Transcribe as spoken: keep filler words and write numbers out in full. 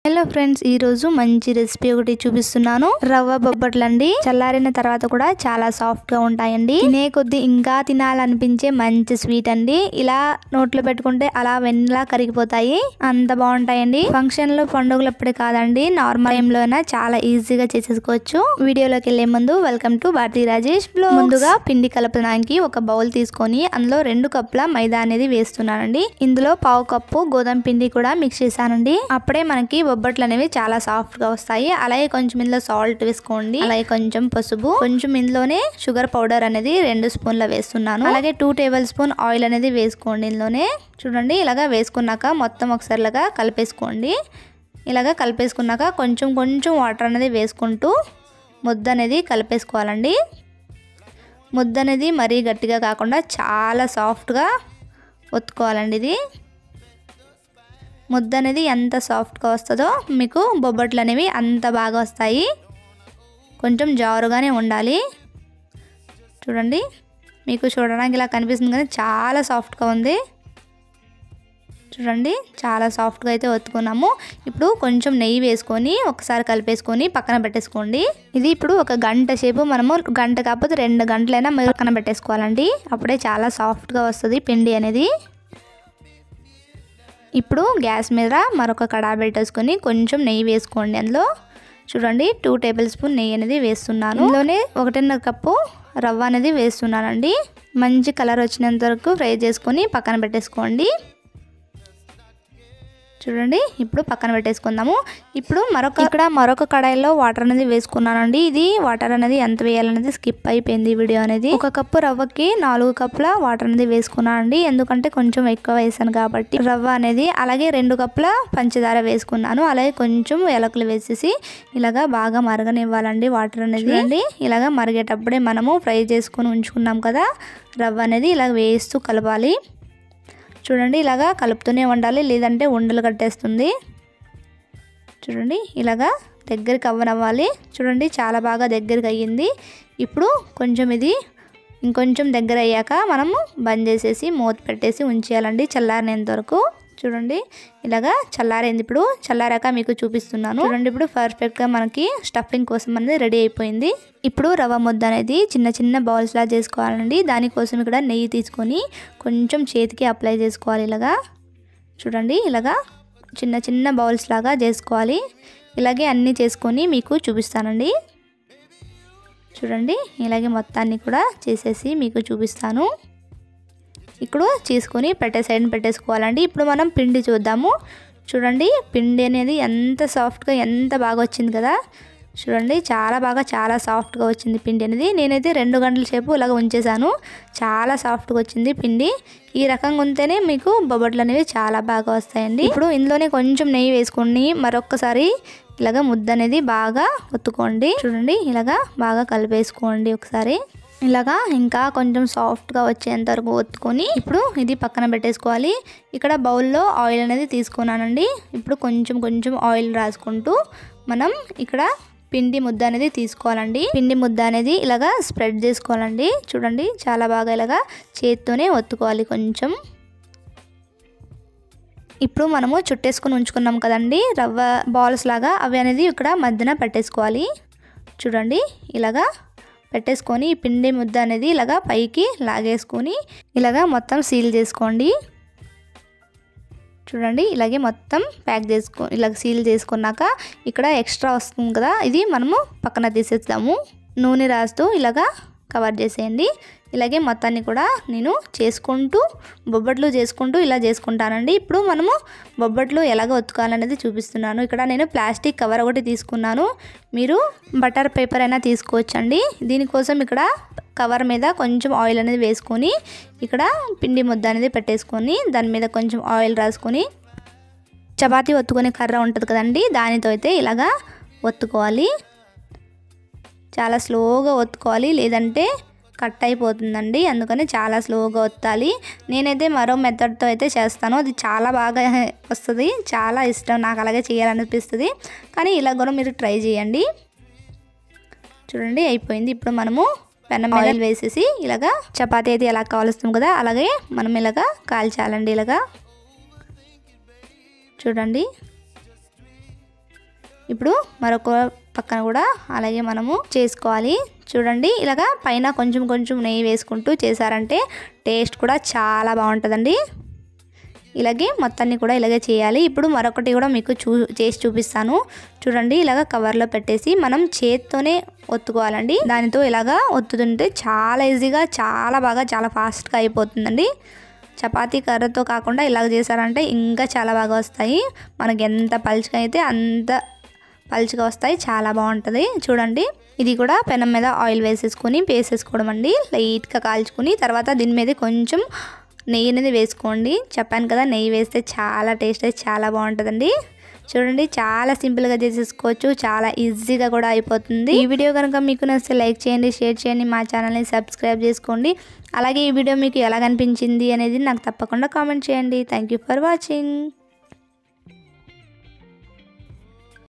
Hello friends, ఈ రోజు మంచి రెసిపీ ఒకటి చూపిస్తున్నాను. రవ్వ బొబ్బట్లండి. చల్లారిన తర్వాత కూడా చాలా సాఫ్ట్ గా ఉంటాయండి. తినే కొద్ది ఇంకా తినాలనిపించే మంచి స్వీట్ అండి. ఇలా నోట్లో పెట్టుకుంటే అలా వెన్నలా కరిగిపోతాయి, అంత బాగుంటాయండి. ఫంక్షన్ లో పండుగలప్పుడే కాదండి, నార్మల్ టైం లో అయినా చాలా ఈజీగా చేసేసుకోవచ్చు. వీడియోలోకి వెళ్లే ముందు welcome to Bharathi Rajesh blogs. ముందుగా పిండి కలపడానికి ఒక బౌల్ తీసుకొని అందులో రెండు కప్పుల మైదా అనేది వేస్తున్నానండి. ఇందులో పావు కప్పు గోధుమ పిండి కూడా మిక్స్ చేశానండి. అప్పుడే మనకి బొబ్బట్లు అనేవి చాలా సాఫ్ట్ గా వస్తాయి. అలాగే కొంచెం ఇందులో సాల్ట్ వేసుకోండి. అలాగే కొంచెం పసుపు, కొంచెం ఇందులోనే షుగర్ పౌడర్ అనేది రెండు స్పూన్ల వేస్తున్నాను. అలాగే టూ టేబుల్ స్పూన్ ఆయిల్ అనేది వేసుకోండి. ఇందులోనే చూడండి, ఇలాగా వేసుకున్నాక మొత్తం ఒకసారిలాగా కలిపేసుకోండి. ఇలాగా కలిపేసుకున్నాక కొంచెం కొంచెం వాటర్ అనేది వేసుకుంటూ ముద్ద అనేది కలిపేసుకోవాలండి. ముద్ద అనేది మరీ గట్టిగా కాకుండా చాలా సాఫ్ట్గా ఒత్తుకోవాలండి. ఇది ముద్ద అనేది ఎంత సాఫ్ట్గా వస్తుందో మీకు బొబ్బట్లు అనేవి అంత బాగా వస్తాయి. కొంచెం జారుగానే ఉండాలి. చూడండి, మీకు చూడడానికి ఇలా కనిపిస్తుంది కానీ చాలా సాఫ్ట్గా ఉంది. చూడండి, చాలా సాఫ్ట్గా అయితే ఒత్తుకున్నాము. ఇప్పుడు కొంచెం నెయ్యి వేసుకొని ఒకసారి కలిపేసుకొని పక్కన పెట్టేసుకోండి. ఇది ఇప్పుడు ఒక గంట సేపు మనము, గంట కాకపోతే రెండు గంటలైనా పక్కన పెట్టేసుకోవాలండి. అప్పుడే చాలా సాఫ్ట్గా వస్తుంది పిండి అనేది. ఇప్పుడు గ్యాస్ మీద మరొక కడాయి పెట్టేసుకొని కొంచెం నెయ్యి వేసుకోండి. అందులో చూడండి టూ టేబుల్ స్పూన్ నెయ్యి అనేది వేస్తున్నాను. ఇందులోనే ఒకటిన్నర కప్పు రవ్వ అనేది వేస్తున్నానండి. మంచి కలర్ వచ్చినంత వరకు ఫ్రై చేసుకొని పక్కన పెట్టేసుకోండి. చూడండి, ఇప్పుడు పక్కన పెట్టేసుకుందాము. ఇప్పుడు మరొక ఇక్కడ మరొక కడాయిలో వాటర్ అనేది వేసుకున్నానండి. ఇది వాటర్ అనేది ఎంత వేయాలనేది స్కిప్ అయిపోయింది వీడియో అనేది. ఒక కప్పు రవ్వకి నాలుగు కప్పుల వాటర్ అనేది వేసుకున్నానండి, ఎందుకంటే కొంచెం ఎక్కువ వేసాను కాబట్టి రవ్వ అనేది. అలాగే రెండు కప్పుల పంచదార వేసుకున్నాను. అలాగే కొంచెం యాలకులు వేసేసి ఇలాగా బాగా మరగనివ్వాలండి వాటర్ అనేది. అండి ఇలాగా మరిగేటప్పుడే మనము ఫ్రై చేసుకొని ఉంచుకున్నాం కదా రవ్వ అనేది, ఇలా వేస్తూ కలపాలి. చూడండి, ఇలాగా కలుపుతూనే ఉండాలి, లేదంటే ఉండలు కట్టేస్తుంది. చూడండి, ఇలాగా దగ్గరికి అవ్వనవ్వాలి. చూడండి, చాలా బాగా దగ్గరికి అయ్యింది. ఇప్పుడు కొంచెం ఇది ఇంకొంచెం దగ్గర అయ్యాక మనము బంద్ చేసేసి మూత పెట్టేసి ఉంచేయాలండి చల్లారినంత వరకు. చూడండి, ఇలాగా చల్లారైంది. ఇప్పుడు చల్లారాక మీకు చూపిస్తున్నాను. చూడండి, ఇప్పుడు పర్ఫెక్ట్గా మనకి స్టఫింగ్ కోసం అనేది రెడీ అయిపోయింది. ఇప్పుడు రవ్వ ముద్ద అనేది చిన్న చిన్న బౌల్స్ లా చేసుకోవాలండి. దానికోసం ఇక్కడ నెయ్యి తీసుకొని కొంచెం చేతికి అప్లై చేసుకోవాలి. ఇలాగా చూడండి, ఇలాగా చిన్న చిన్న బౌల్స్ లాగా చేసుకోవాలి. ఇలాగే అన్నీ చేసుకొని మీకు చూపిస్తానండి. చూడండి, ఇలాగే మొత్తాన్ని కూడా చేసేసి మీకు చూపిస్తాను. ఇప్పుడు చేసుకొని పెట్టే సైడ్ పెట్టేసుకోవాలండి. ఇప్పుడు మనం పిండి చూద్దాము. చూడండి, పిండి అనేది ఎంత సాఫ్ట్గా ఎంత బాగా వచ్చింది కదా. చూడండి, చాలా బాగా చాలా సాఫ్ట్గా వచ్చింది పిండి అనేది. నేనైతే రెండు గంటల సేపు ఇలాగ ఉంచేసాను. చాలా సాఫ్ట్గా వచ్చింది పిండి. ఈ రకంగా ఉంటేనే మీకు బొబ్బట్లు అనేవి చాలా బాగా వస్తాయండి. ఇప్పుడు ఇందులోనే కొంచెం నెయ్యి వేసుకొని మరొకసారి ఇలాగ ముద్ద అనేది బాగా ఒత్తుకోండి. చూడండి, ఇలాగా బాగా కలిపేసుకోండి ఒకసారి. ఇలాగా ఇంకా కొంచెం సాఫ్ట్గా వచ్చేంత వరకు ఒత్తుకొని ఇప్పుడు ఇది పక్కన పెట్టేసుకోవాలి. ఇక్కడ బౌల్లో ఆయిల్ అనేది తీసుకున్నానండి. ఇప్పుడు కొంచెం కొంచెం ఆయిల్ రాసుకుంటూ మనం ఇక్కడ పిండి ముద్ద అనేది తీసుకోవాలండి. పిండి ముద్ద అనేది ఇలాగా స్ప్రెడ్ చేసుకోవాలండి. చూడండి, చాలా బాగా ఇలాగా చేత్తోనే ఒత్తుకోవాలి కొంచెం. ఇప్పుడు మనము చుట్టేసుకొని ఉంచుకున్నాం కదండి రవ్వ బాల్స్ లాగా, అవి అనేది ఇక్కడ మధ్యన పెట్టేసుకోవాలి. చూడండి, ఇలాగా పెట్టేసుకొని ఈ పిండి ముద్ద అనేది ఇలాగా పైకి లాగేసుకొని ఇలాగా మొత్తం సీల్ చేసుకోండి. చూడండి, ఇలాగే మొత్తం ప్యాక్ చేసుకో ఇలాగ సీల్ చేసుకున్నాక ఇక్కడ ఎక్స్ట్రా వస్తుంది కదా, ఇది మనము పక్కన తీసేద్దాము. నూనె రాస్తూ ఇలాగా కవర్ చేసేయండి. ఇలాగే మొత్తాన్ని కూడా నేను చేసుకుంటూ బొబ్బట్లు చేసుకుంటూ ఇలా చేసుకుంటానండి. ఇప్పుడు మనము బొబ్బట్లు ఎలాగ ఒత్తుకోవాలనేది చూపిస్తున్నాను. ఇక్కడ నేను ప్లాస్టిక్ కవర్ ఒకటి తీసుకున్నాను. మీరు బటర్ పేపర్ అయినా తీసుకోవచ్చండి. దీనికోసం ఇక్కడ కవర్ మీద కొంచెం ఆయిల్ అనేది వేసుకొని ఇక్కడ పిండి ముద్ద అనేది పెట్టేసుకొని దాని మీద కొంచెం ఆయిల్ రాసుకొని చపాతీ ఒత్తుకునే కర్ర ఉంటుంది కదండి, దానితో అయితే ఇలాగా ఒత్తుకోవాలి. చాలా స్లోగా ఒత్తుకోవాలి, లేదంటే కట్ అయిపోతుందండి. అందుకని చాలా స్లోగా ఒత్తాలి. నేనైతే మరో మెథడ్తో అయితే చేస్తాను, అది చాలా బాగా వస్తుంది. చాలా ఇష్టం నాకు, అలాగే చేయాలనిపిస్తుంది. కానీ ఇలా కూడా మీరు ట్రై చేయండి. చూడండి, అయిపోయింది. ఇప్పుడు మనము పెనం మీద ఆయిల్ వేసేసి ఇలాగా చపాతీ అయితే ఎలా కాలుస్తాం కదా అలాగే మనం ఇలాగా కాల్చాలండి. ఇలాగా చూడండి, ఇప్పుడు మరొక పక్కన కూడా అలాగే మనము చేసుకోవాలి. చూడండి ఇలాగా పైన కొంచెం కొంచెం నెయ్యి వేసుకుంటూ చేశారంటే టేస్ట్ కూడా చాలా బాగుంటుందండి. ఇలాగే మొత్తాన్ని కూడా ఇలాగే చేయాలి. ఇప్పుడు మరొకటి కూడా మీకు చూ చేసి చూపిస్తాను. చూడండి ఇలాగ కవర్లో పెట్టేసి మనం చేత్తోనే ఒత్తుకోవాలండి. దానితో ఇలాగా ఒత్తుతుంటే చాలా ఈజీగా చాలా బాగా చాలా ఫాస్ట్గా అయిపోతుందండి. చపాతీ కర్రతో కాకుండా ఇలాగ చేశారంటే ఇంకా చాలా బాగా వస్తాయి. మనకి ఎంత పలుచగా అయితే అంత పలుచగా వస్తాయి, చాలా బాగుంటుంది. చూడండి ఇది కూడా పెనం మీద ఆయిల్ వేసేసుకొని వేసేసుకోవడం అండి. లైట్గా కాల్చుకొని తర్వాత దీని మీద కొంచెం నెయ్యి అనేది వేసుకోండి. చెప్పాను కదా నెయ్యి వేస్తే చాలా టేస్ట్ అయితే చాలా బాగుంటుందండి. చూడండి చాలా సింపుల్గా చేసేసుకోవచ్చు, చాలా ఈజీగా కూడా అయిపోతుంది. ఈ వీడియో కనుక మీకు నచ్చితే లైక్ చేయండి, షేర్ చేయండి, మా ఛానల్ని సబ్స్క్రైబ్ చేసుకోండి. అలాగే ఈ వీడియో మీకు ఎలా అనిపించింది అనేది నాకు తప్పకుండా కామెంట్ చేయండి. Thank you for watching.